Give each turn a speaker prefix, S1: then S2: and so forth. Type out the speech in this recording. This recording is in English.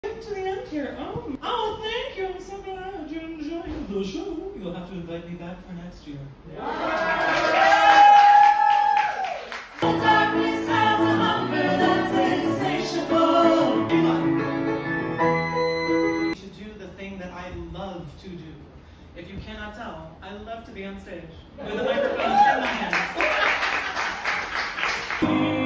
S1: To the end here. Oh, thank you. I'm so glad you enjoyed the show. You'll have to invite me back for next year. The darkness has a hunger that's insatiable. You should do the thing that I love to do. If you cannot tell, I love to be on stage with a microphone in my hand.